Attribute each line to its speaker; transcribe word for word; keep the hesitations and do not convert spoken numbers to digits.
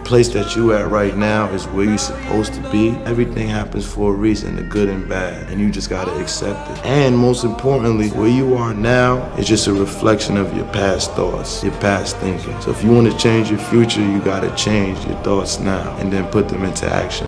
Speaker 1: place that you at right now is where you're supposed to be. Everything happens for a reason, the good and bad, and you just gotta accept it. And most importantly, where you are now is just a reflection of your past thoughts, your past thinking. So if you want to change your future, you gotta change your thoughts now and then put them into action.